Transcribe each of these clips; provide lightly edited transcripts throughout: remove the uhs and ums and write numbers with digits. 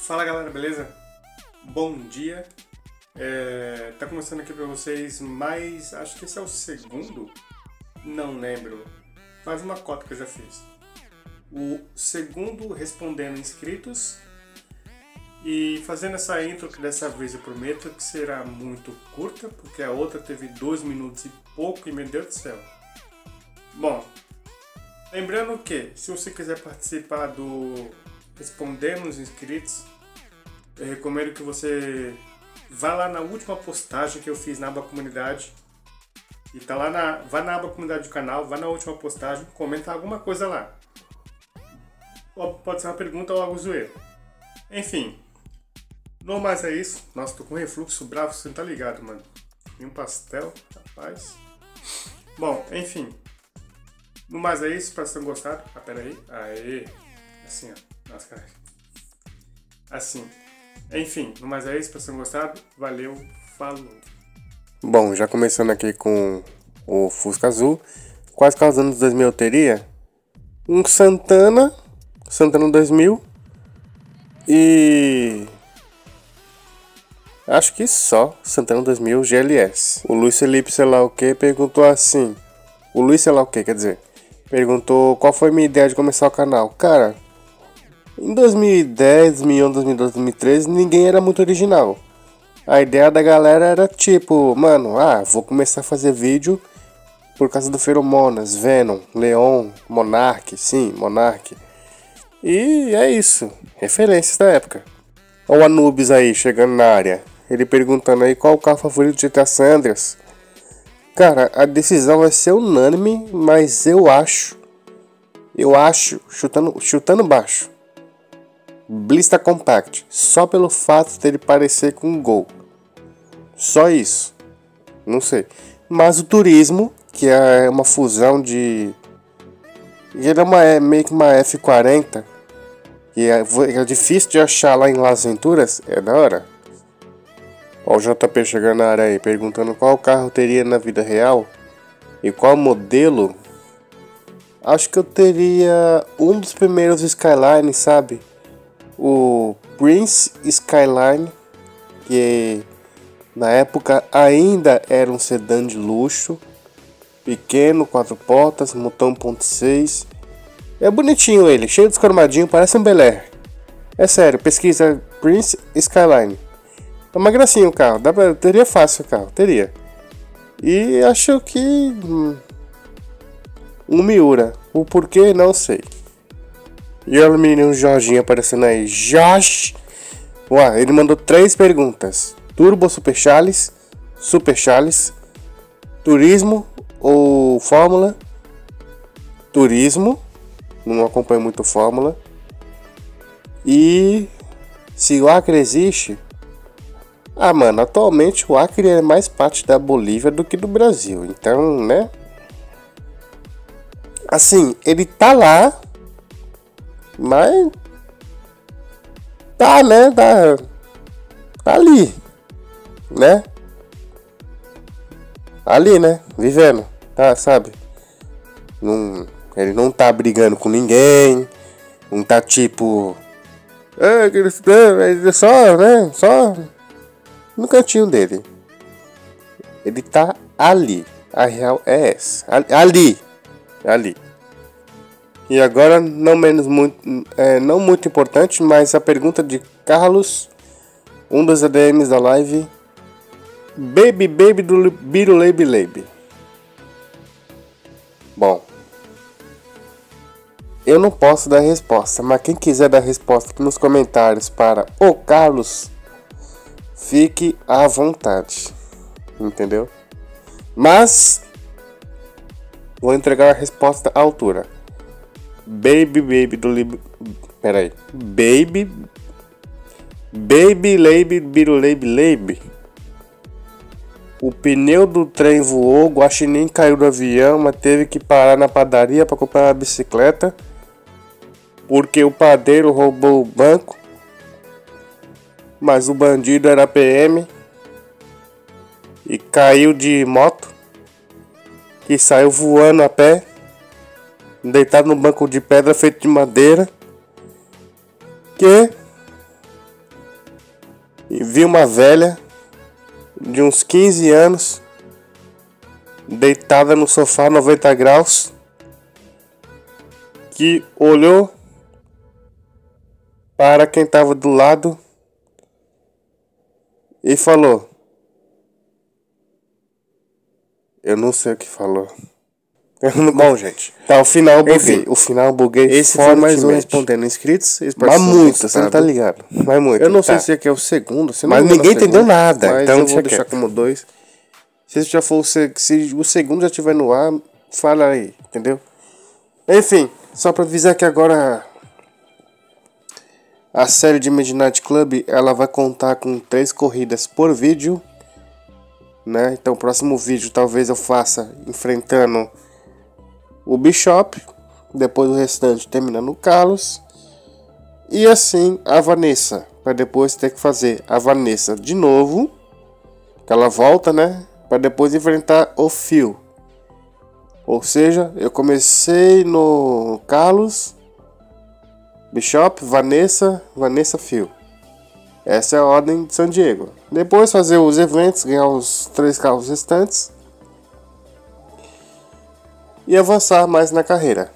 Fala galera, beleza? Bom dia. Tá começando aqui pra vocês mais... Acho que esse é o segundo? Não lembro. Faz uma cota que eu já fiz. O segundo respondendo inscritos. E fazendo essa intro que dessa vez eu prometo que será muito curta, porque a outra teve 2 minutos e pouco e meu Deus do céu. Bom, lembrando que se você quiser participar do Respondendo os Inscritos, eu recomendo que você vá lá na última postagem que eu fiz na aba comunidade. E tá lá vá na aba comunidade do canal, vá na última postagem, comenta alguma coisa lá. Ou pode ser uma pergunta ou algo zoeiro. Enfim. No mais é isso. Nossa, tô com refluxo bravo, você não tá ligado, mano. E um pastel, rapaz. Bom, enfim. No mais é isso, espero que vocês tenham gostado. Ah, pera aí. Aê. Assim, ó. Nossa, cara. Assim. Enfim, no mais é isso, espero que vocês tenham gostado. Valeu, falou. Bom, já começando aqui com o Fusca Azul. Quais carros dos anos 2000 eu teria? Um Santana 2000. E... acho que só Santana 2000 GLS. O Luiz Felipe sei lá o que perguntou assim. O Luiz sei lá o que, quer dizer. Perguntou qual foi a minha ideia de começar o canal. Cara, em 2010, 2011, 2012, 2013 ninguém era muito original. A ideia da galera era tipo, mano, vou começar a fazer vídeo por causa do Feromonas, Venom, Leon, Monark, sim, Monark. E é isso, referências da época. Olha o Anubis aí, chegando na área. Ele perguntando aí qual o carro favorito de GTA San Andreas. Cara, a decisão vai ser unânime, mas eu acho, chutando baixo, Blista Compact, só pelo fato dele parecer com um Gol. Só isso, não sei. Mas o Turismo, que é uma fusão de... ele é meio que uma F40, que é difícil de achar lá em Las Venturas, é da hora. Ó, o JP chegando na área aí, perguntando qual carro teria na vida real e qual modelo. Acho que eu teria um dos primeiros Skyline, sabe? O Prince Skyline, que na época ainda era um sedã de luxo, pequeno, 4 portas, motor 1.6. É bonitinho ele, cheio de descromadinho, parece um Bel Air. É sério, pesquisa Prince Skyline. É uma gracinha o carro, teria fácil o carro, teria. E acho que um Miura, o porquê não sei. E olha o menino Jorginho aparecendo aí, Josh. Ele mandou 3 perguntas: Turbo Super Charles, Turismo ou Fórmula? Turismo, não acompanho muito Fórmula. E se o Acre existe... mano, atualmente o Acre é mais parte da Bolívia do que do Brasil. Então, né? Assim, ele tá lá, mas... tá, né? Tá ali, né? Ali, né? Vivendo, tá, sabe? Ele não tá brigando com ninguém. Não tá tipo... só, né? Só... no cantinho dele. Ele tá ali. A real é essa. Ali. E agora, não muito importante, mas a pergunta de Carlos, um dos ADMs da live. Baby do Biruleibe. Bom, eu não posso dar resposta, mas quem quiser dar resposta aqui nos comentários para o Carlos, fique à vontade, entendeu? Mas vou entregar a resposta à altura. Baby Biruleibe. O pneu do trem voou, Guaxinim caiu do avião, mas teve que parar na padaria para comprar uma bicicleta, porque o padeiro roubou o banco, mas o bandido era PM e caiu de moto, que saiu voando a pé, deitado no banco de pedra feito de madeira, que vi uma velha de uns 15 anos deitada no sofá 90 graus que olhou para quem estava do lado e falou: eu não sei o que falou. Bom, gente, tá, o final eu buguei. Enfim, o final eu buguei. Esse foi mais um respondendo inscritos. Mas muito, você não tá ligado. Mas muito. Eu não sei se aqui é o segundo. Mas ninguém entendeu nada. Mas então eu vou deixar como 2. Se já for se o segundo já estiver no ar, fala aí, entendeu? Enfim, só pra avisar que agora a série de Midnight Club ela vai contar com 3 corridas por vídeo, né? Então o próximo vídeo talvez eu faça enfrentando o Bishop, depois o restante terminando o Carlos, e assim a Vanessa, para depois ter que fazer a Vanessa de novo, que ela volta, né? Para depois enfrentar o Phil. Ou seja, eu comecei no Carlos, Bishop, Vanessa, Phil. Essa é a ordem de San Diego. Depois fazer os eventos, ganhar os 3 carros restantes e avançar mais na carreira.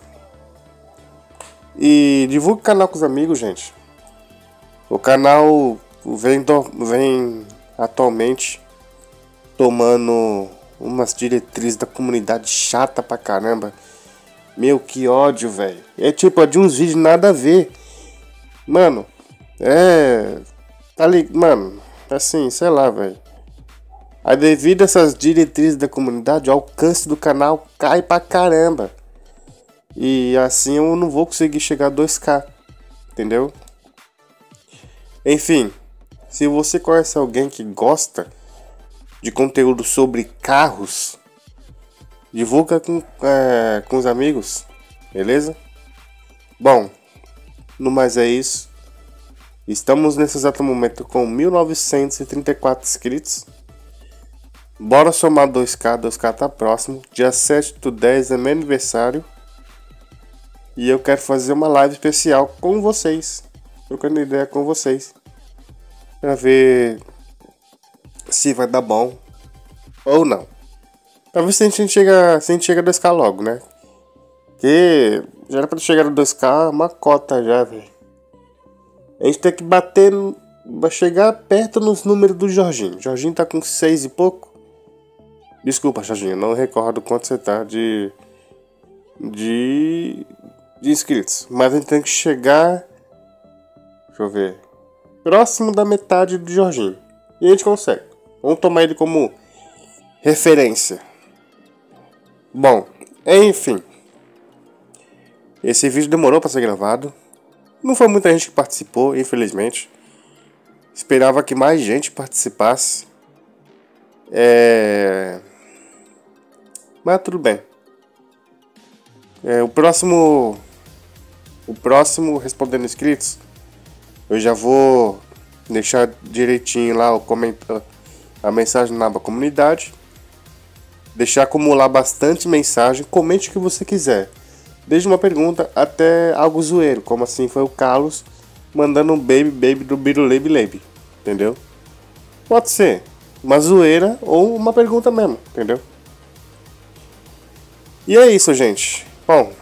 E divulgue o canal com os amigos, gente. O canal vem atualmente tomando umas diretrizes da comunidade chata pra caramba. Meu, que ódio, velho. É tipo, de uns vídeos nada a ver. Mano, tá ligado? Mano, assim, sei lá, velho. Aí devido a essas diretrizes da comunidade, o alcance do canal cai pra caramba. E assim eu não vou conseguir chegar a 2K. Entendeu? Enfim, se você conhece alguém que gosta de conteúdo sobre carros, divulga com os amigos, beleza? Bom, no mais é isso. Estamos nesse exato momento com 1934 inscritos. Bora somar 2K, 2K tá próximo. Dia 7/10 é meu aniversário. E eu quero fazer uma live especial com vocês. Trocando ideia com vocês. Pra ver se vai dar bom ou não. Pra ver se a gente chega a 2K logo, né? Porque já era pra chegar a 2K uma cota já, velho. A gente tem que bater, vai chegar perto nos números do Jorginho. Jorginho tá com 6 e pouco. Desculpa, Jorginho, não recordo quanto você tá de inscritos. Mas a gente tem que chegar, deixa eu ver, próximo da metade do Jorginho. E a gente consegue. Vamos tomar ele como referência. Bom, enfim. Esse vídeo demorou para ser gravado. Não foi muita gente que participou, infelizmente. Esperava que mais gente participasse. Mas tudo bem. O próximo respondendo inscritos, eu já vou deixar direitinho lá a mensagem na aba comunidade. Deixar acumular bastante mensagem. Comente o que você quiser. Desde uma pergunta até algo zoeiro, como assim foi o Carlos mandando um baby do Biruleibe, entendeu? Pode ser uma zoeira ou uma pergunta mesmo, entendeu? E é isso, gente. Bom,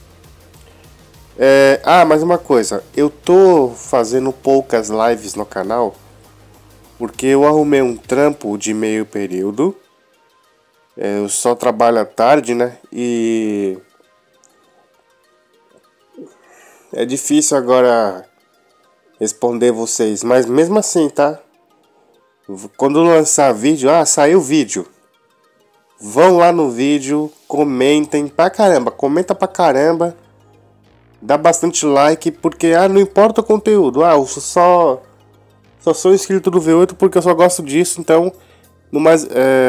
mais uma coisa, eu tô fazendo poucas lives no canal porque eu arrumei um trampo de meio período. Eu só trabalho à tarde, né? E é difícil agora responder vocês, mas mesmo assim, tá? Quando lançar vídeo, saiu vídeo. Vão lá no vídeo, comentem pra caramba, comenta pra caramba. Dá bastante like, porque não importa o conteúdo. Eu só sou inscrito do V8 porque eu só gosto disso, então no mais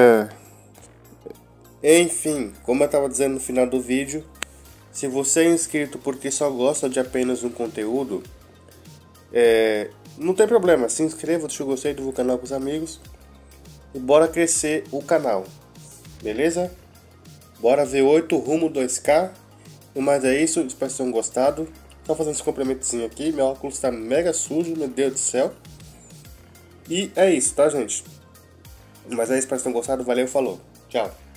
enfim, como eu tava dizendo no final do vídeo, se você é inscrito porque só gosta de apenas um conteúdo, não tem problema, se inscreva, deixa o gostei do canal com os amigos e bora crescer o canal, beleza? Bora V8 rumo 2K. No mais é isso, espero que vocês tenham gostado. Só fazendo esse complementozinho aqui, meu óculos tá mega sujo, meu Deus do céu. E é isso, tá, gente? Mas é isso, espero que tenham gostado. Valeu, falou. Tchau.